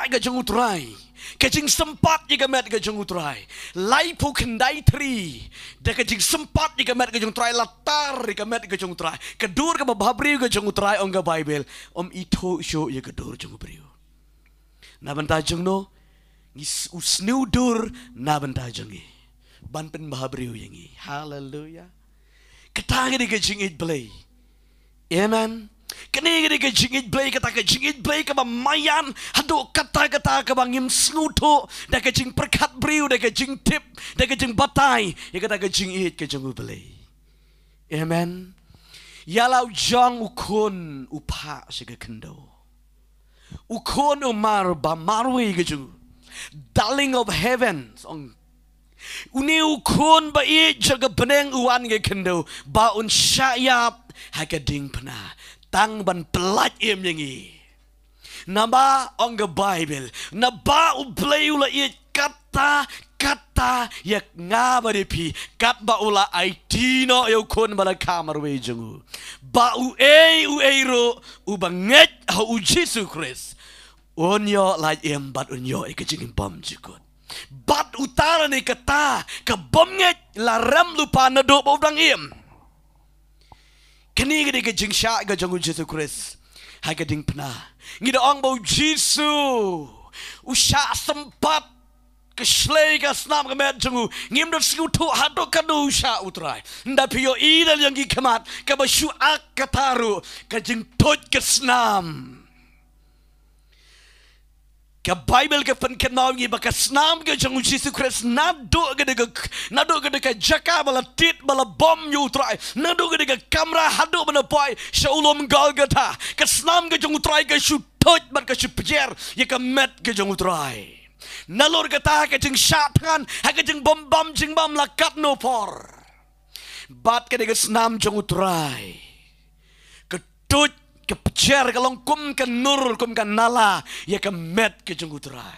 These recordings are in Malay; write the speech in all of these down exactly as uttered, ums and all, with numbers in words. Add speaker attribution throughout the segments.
Speaker 1: syak ke jeng utrai. Kajing sempat jika met ke jeng utrai. Lai pu kendai tri. Da kajing sempat jika met ke jeng utrai. Latar jika met ke jeng utrai. Kedur ke bababri ke jeng utrai ongga Bible. Om ito syo ya kedur jeng ubriu. Na banta jeng no. Ngis usnudur na banta jeng i. Ban pen bahabriu yang i. Hallelujah. Ketang di kajing it belay. Amen. Kini di kajing it belay kata kajing it belay ke mayan haduk kata-kata ke bangim snuto da kajing perkat briu da kajing tip da kajing batai ya kata kajing it kajing belay. Amen. Yalau jang ukun upa siga kendo. Ukun umar ba marwi kajing. Darling of heaven. Uni ukun ba i jaga beneng uan ke kendo ba un syayap hakading pena tang ban pelat im yangi naba ong the Bible naba ublay ula i kata kata yak ngaba depi kat ba ula aitino yo kun bala kamar we jengu ba u e u e ro u banget ha u Jesus Christ onyo la im bat onyo ikajing bom jikut bat utara ni kata ke bomnget laram lupa nado baudang im kini gede ke jing syak ke jangu Jesus Christ hai ke ding pena ngida ong bau Jesus usya sempat ke slay ke snam ke met jangu ngim dot siu tu hadok kadu usya utrai nda pio idal yang gi kemat ke basyu ak kataru ke jing tot ke snam ke Bible ke pen kenal ngi baka snam ke jangu Jesus Christ nado ke de nado ke de ke jaka bala tit bala bom yu trai nado ke de ke kamera hado bana boy shaulom Golgotha ke snam ke jangu trai ke shu tot ban ke shu pjer ye ke met ke jangu trai nalor ke ta ke jing syatan ha ke jing bom bom jing bom lakat no por bat ke de ke snam jangu trai ke tot ke pecer ke longkum ke nur kum ke nala ya ke met ke jenggu terai.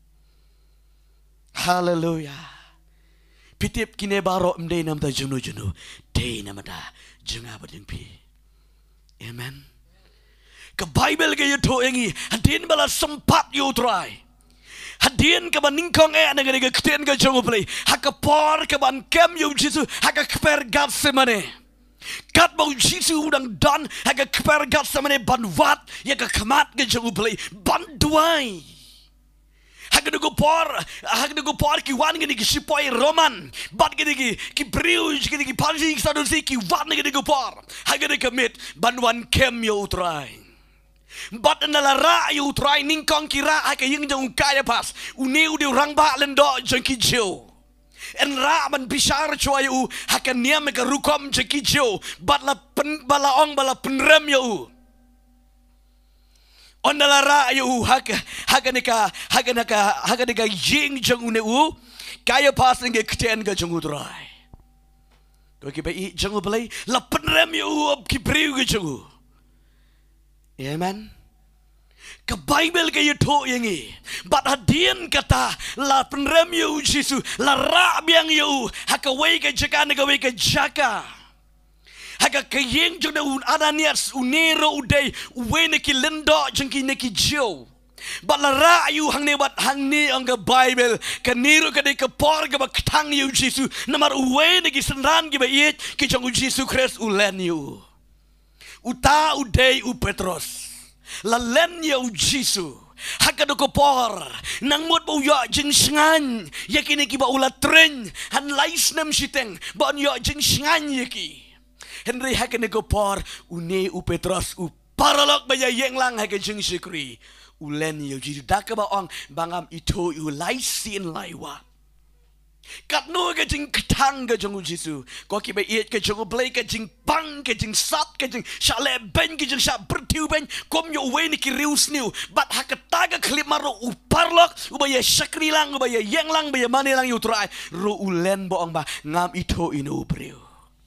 Speaker 1: Hallelujah. Pitip kine baro mde nam ta jenu jenu de nam da jenga ba jeng pi. Amen. Ke Bible ke yuto engi hadin bala sempat yu terai. Hadin ke ban ningkong e dengan ke keten ke jenggu play. Ha ke por ke ban kem yu Jesus ha ke kper Getsemane. Kat bau Jesus udang dan haga kper gat samane banwat ya ka kemat ke jangu play banduai haga dugo por haga dugo por ki wan gini ki sipoi roman bat gini ki ki briu gini ki panji sadu si ki wan gini dugo por haga de commit banwan kem yo utrai bat nalara yo utrai ningkong kira haga ying jang kaya pas uniu di orang ba lendo jang ki jo en ra man bishar choy u hakan niam ke rukom jekijo batla pen bala ong bala penrem yo on la ra yo hak hakanika hakanika hakanika ying jang une u kaya pas nge kten ga jang utrai ko ki bai jang belai la penrem yo ki priu ge jang amen ke Bible ke yuto yangi bat hadin kata la penrem yu Jesus la ra biang yu haka wei ke jaka ne ke wei ke jaka haka ke yeng jona un adanias unero udai we ne ki lendo jengki ne ki jo bat la ra yu hang ne bat hang ni ang ke Bible ke niru ke de ke por ke bak tang yu Jesus namar we ne ki senran ki ba yet ki jong Jesus Christ ulen yu uta udai u Petros la len ya u Jisu haka do ko por nang mot bo ya jing sngan yakini ki ba ula tren han lais nem siteng bon ya jing sngan yaki henry haka ne ko por une u Petros u paralok ba ya yeng lang haka jing sikri ulen ya Jisu dak ba ong bangam ito u laisin laiwa kat no ke jing ketang ke jong Jisu ko ki ba iet ke jong play ke jing pang ke jing sat ke jing shale ben ke jing sha bertiu ben kom yo we ni ki rius new bat hakata ke klip maro u parlok u ba ye sakri lang u ba ye yeng lang ba ye mane lang yu trai ro ulen bo ong ba ngam ito ino breu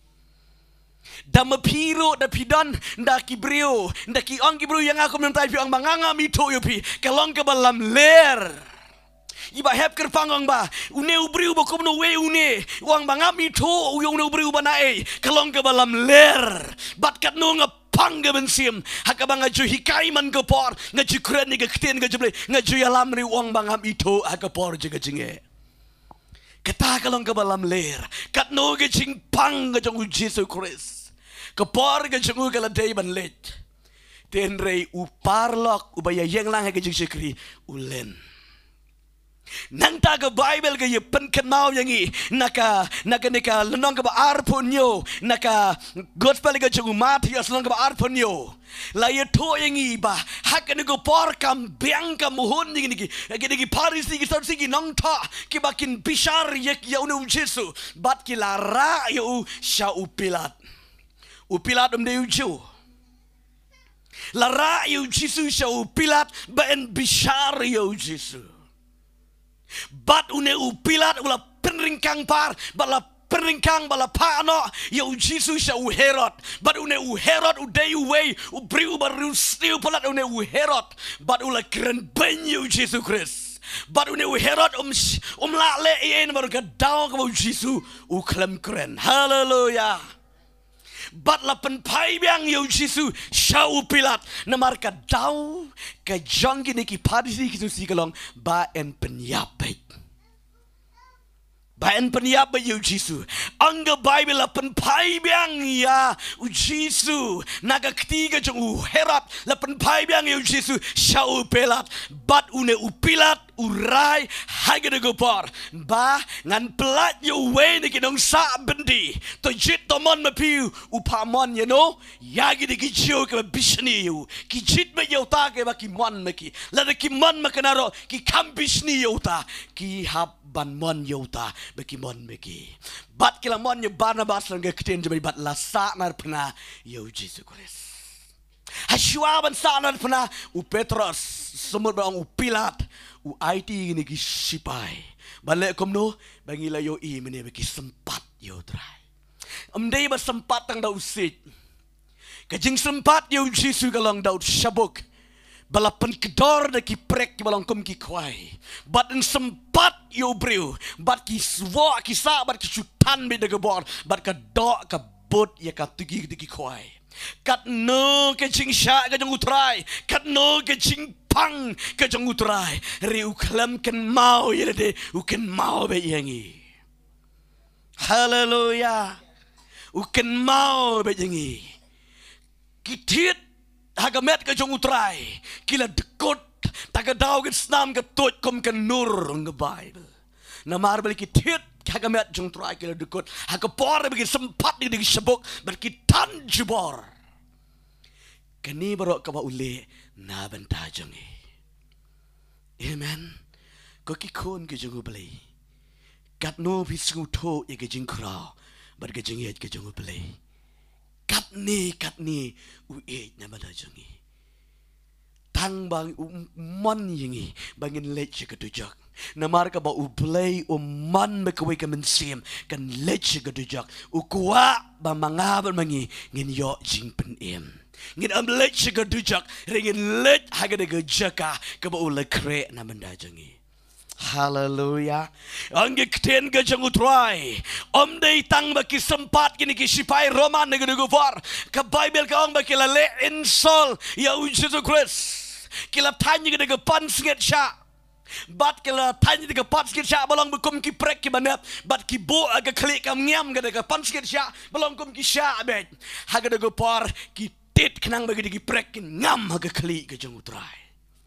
Speaker 1: dama piro da pidan nda ki breu nda ki ong ki breu yang aku mentai pi ong ba ngam ito yo pi ke long ke balam ler iba hep ker pangong ba une ubriu ba kom no we une wang bangami to uyong no ubriu ba nae kalong ke balam ler bat kat no nga pang ke bensim haka bang ngaju hikai man ke por ngaju kren ni ke ktien ke jble ngaju yalam ri wang bangam itu haka por je ke jinge kata kalong ke balam ler kat no ke jing pang ke jong Jesus Christ ke por ke jong ke la day ban let ten rei u parlok u baya yang lang ke jing sekri ulen nang ta ke Bible ke ye pen ken mau yang i naka naka nika lenong ke ba arponyo naka gospel ke jong Matius lenong ke ba arponyo la ye to yang i ba hak ne go por kam biang kam hun ni ni ke ni paris ni sar sigi nong ta ki bakin bishar ye ya unu Jesu bat ki la ra yo sha u pilat u pilat um de u la ra yo Jesu sha u pilat ba en bishar yo Jesu bat une u pilat ula penringkang par bala penringkang bala pano yo Jesus sha u Herod bat une u Herod u day way u bri u baru stiu palat une u Herod bat ula kren ben yo Jesus Christ bat une u Herod um um la le ien baru ka daw ka Jesus u klem kren haleluya bat la pen pai biang yo Jesus sha u pilat namar ka daw ka jong ni ki padisi ki si kalong ba en penyapit ba en penyap ba yo Jesus angga Bible la pen pai biang ya u Jesus naga ketiga jong u Herod la pen pai biang yo Jesus sha u pilat bat une u pilat urai haga de gopar ba ngan plat yo we ni kinong sa bendi to jit to mon ma piu u pa mon you know yagi de ki jo ke bishni yo ki jit me yo ta ke ba ki mon me ki la de ki mon ma kanaro ki kam bishni yo ta ki hab ban mon yo ta ba ki mon me ki bat ki la mon yo Barnabas lang ke kten je bat la sa nar pna yo Jesus Christ Hashua ban sa nar pna u Petrus semut bang u Pilat u I T ni ki sipai balik kom no bangila yo i mene ki sempat yo try amdei ba sempat tang dau sit kajing sempat yo Jesus kalong dau shabuk balapan kedor de ki prek ki balong kom ki kwai bat en sempat yo breu bat ki swa ki sa bat ki chutan be de gebor bat ka do ka bot ya ka tugi de ki kwai kat no ke jing sha ka jong utrai kat no ke jing pang ke jong utrai ri u klam ken mau ye de u ken mau be yangi haleluya u ken mau be yangi kitit hagamet ke jong utrai kila dekot taga daw ke snam ke tot kom ke nur ng Bible na marbel kitit hagamet jong utrai kila dekot hagapor be sempat ni di sebok berkitan jubor kani barok ka ba ule na banta jangi amen ko ki kon ke jong blai kat no bi sku tho ye ke jing kra bar ke jing ye ke jong blai kat ni kat ni u e na banta jangi tang bang mon yingi bangin lech ke tujak namar ka ba u blai u man me ko ke men sim kan lech ke tujak u kwa ba mangaban mangi ngin yo jing pen em ngin am lech ke tujak ringin lech haga de ke jaka ka ba u le kre na banda jangi haleluya angge kten ke jang utrai om dei tang ba ki sempat kini ki sipai roman ne go var ka bible ka ong ba ki la le insol ya u Jesus Christ kila tanya ke de pan singet sha bat kila tanya de pan singet sha balong bekum ki prek ki banap bat ki bo aga klik kam ngam ke de pan singet sha balong kum ki sha bet haga de go par ki tit kenang bagi de ki prek ki ngam haga klik ke jang utrai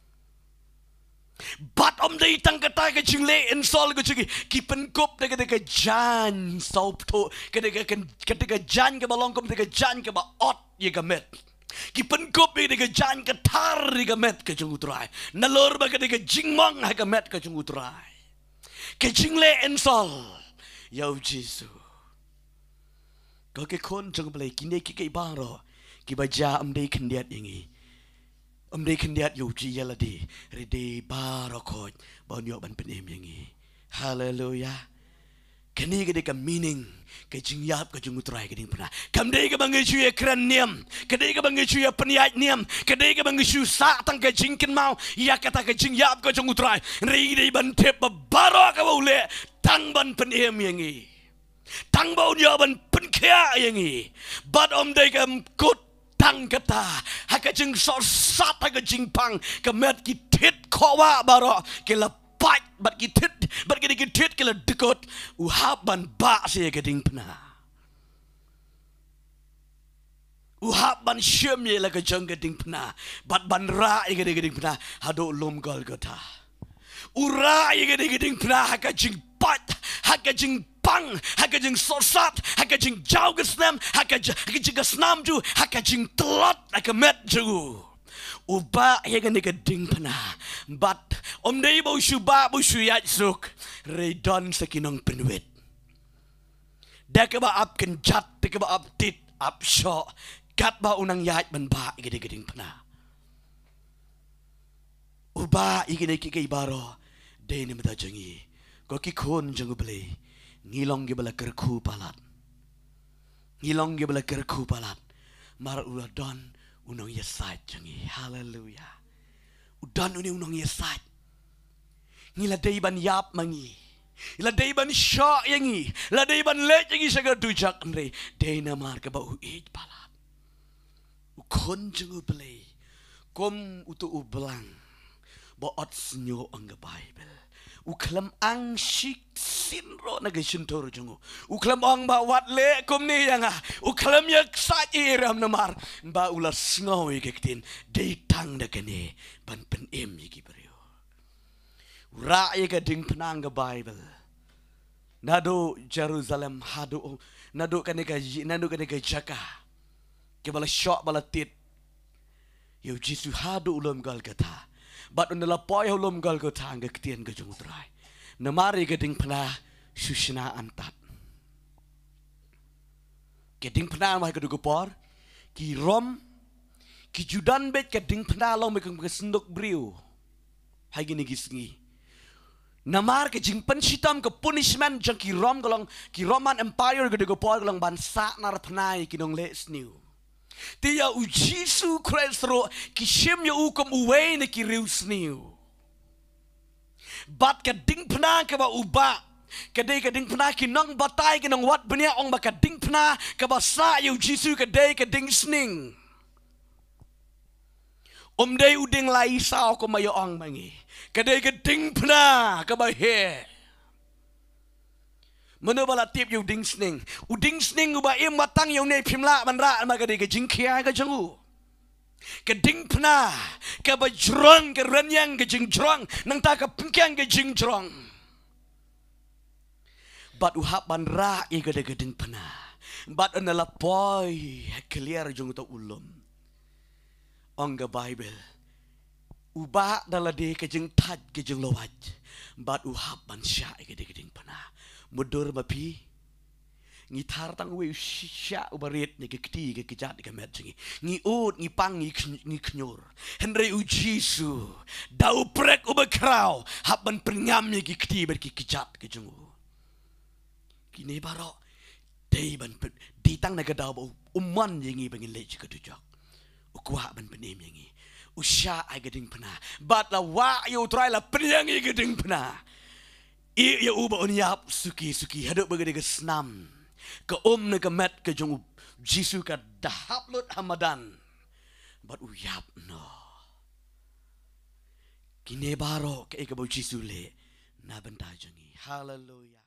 Speaker 1: bat om dei tang kata ke jingle insol ke jingi ki penkop de ke ke jan sop to ke de ke ke ke jan ke balong kum de ke jan ke ba ot ye gamet ki penkop de ke jan ke tar ye gamet ke jung utrai nalor ba ke de ke jingmong ha gamet ke jung utrai ke jingle insol yo Jesus ko ke kon jung blai ki ne ki ke ba ro ki ba ja om dei khendiat yangi om dei khendiat yo ji yala di ri de ba ro ko bon yo ban pen em yangi haleluya kani ke de ka meaning ke jing yap ke jung utrai ke ding pna kam de ke bang chu ye kran niam ke de ke bang chu ye peniat niam ke de ke bang chu sa tang ke jing ken mau ya kata ke jing yap ke jung utrai ri de ban tep ba ro ka bo le tang ban pen em yangi tang bo yo ban pen kya yangi bat om de ke kut tang kata haka jing so sat haka jing pang kemet kitit kawa baro kila pat bat kitit bat kini kitit kila dekot uhab ban ba saya keding pena uhab ban syem ye la kejang keding pena bat ban ra ye keding keding pena hado lom gol kata ura ye keding keding pena haka jing pat haka jing pang haka jing sosat haka jing jauh kesnam haka jing kesnam ju haka jing telot haka met ju uba ye keding keding pena bat om dei bau shuba bau shuyat suk redon sakinong penwet dak ba ap kenjat dak ba ap tit ap sho kat ba unang yat ban ba ye keding keding pena uba ye keding keding baro dei ne mata jangi ko ki khon jangu bele ngilong ge bala kerku palat ngilong ge bala kerku palat mar uladon unong yesat jangi haleluya udan uni unong yesat ngila dei ban yap mangi ila dei ban sha yangi la dei ban le yangi saga dujak andre dei na mar ka ba u ej palat u khon jangu bele kom utu u belang bo ot snyo ang bible uklam ang shik sinro naga shintor jungu uklam ang ba wat le kom ni yang ah uklam yak sa iram namar ba ula sngawi kektin de tang da kene ban pen em yiki brio ra ye ka ding penang ga bible nado Jerusalem hado nado kane ka nado kane ka jaka ke bala shok bala tit yo jisu hado ulam gal kata bat undala poy holom gal ko tang ketien ke jung trai namari geding pena sushna antat geding pena mai ke dugupor ki rom ki judan bet geding pena lo me ke sendok briu hai gini gisngi namar ke jing pen sitam ke punishment jang ki rom golong ki Roman Empire ke dugupor golong ban sa nar penai ki dong le sniu Tia u Jisu Christ ro kishim ya ukom uwe ne ki rius niu. Bat ka ding pna ka ba uba. Ka dei ka ding pna ki nang batai ki nang wat benia ong ba ka ding pna ka ba sa yu Jisu ka dei ka ding sning. Om dei u ding lai sao ko mayo ong mangi. Ka dei ka ding pna ka ba he. Mana bala tip yu ding sning, u ding sning u ba im matang yu ne pimla man ra ma ka de ka jing kia ka jangu. Ka ding pna ka ba jrong ka renyang ka jing jrong nang ta ka pingkang ka jing jrong. Bat u hap ban ra i ka de ka ding pna. Bat an la poi clear jung to ulum. Ong ka Bible. U ba dala de ka jing tat ka jing lowat. Bat u hap ban sya i ka de ka ding pna. Mudur mapi ngi thar tang we sha ubaret ni kekti ke kejat ke met jingi ngi ut ngi pang ngi ngi knyor henry u Jisu dau prek ubakrau haban penyam ni kekti ber ki kejat ke jungu kini baro dei ban di tang na gadau umman jingi bangin lej ke tujak ukwa ban penem jingi usha ai geding pena bat la wa yo try la penyang i geding pena I ya uba unyap suki suki hadap bagade ke snam ke om ne ke met ke jong Jisu ka dahap lut hamadan bat uyap no kine baro ke ke Jisu le na benta jangi haleluya.